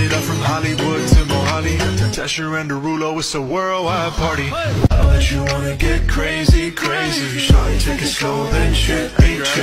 it up from Hollywood to Mohali, Tesher and Derulo, it's a worldwide party. I know that you wanna get crazy, crazy. Shawty, take it slow, then shit ain't chill.